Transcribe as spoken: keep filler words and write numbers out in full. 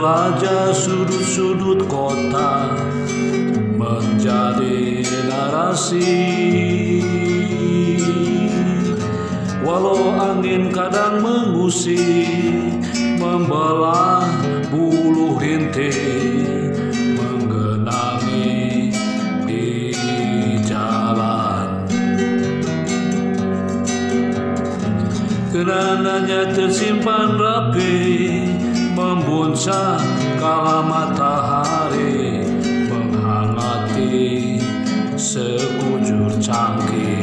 menjelajah sudut-sudut kota menjadi narasi. Walau angin kadang mengusik, membelah bulu rintik, menggenangi di jalan. Kenangannya tersimpan rapi, membuncah kala matahari menghangati sekujur cangkir.